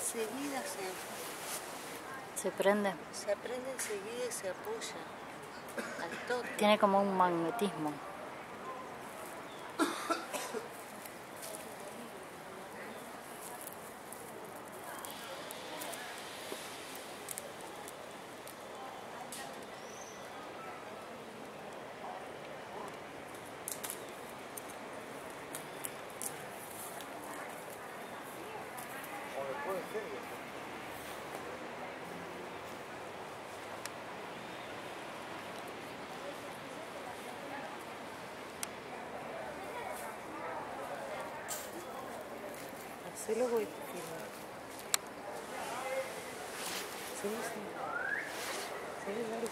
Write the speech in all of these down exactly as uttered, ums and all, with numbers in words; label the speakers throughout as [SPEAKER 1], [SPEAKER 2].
[SPEAKER 1] enseguida se,
[SPEAKER 2] ¿Se prende?
[SPEAKER 1] se prende enseguida y se apoya al toque.
[SPEAKER 2] Tiene como un magnetismo.
[SPEAKER 1] Hacelo, voy a filmar. Sí, sí. Sí, dale.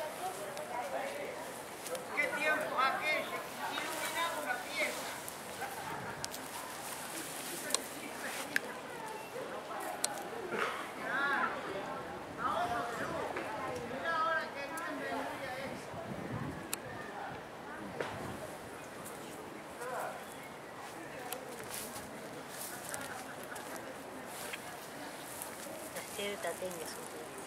[SPEAKER 3] ¿Qué tiempo aquello? Iluminaba una pieza.
[SPEAKER 2] Las tiene tatengues.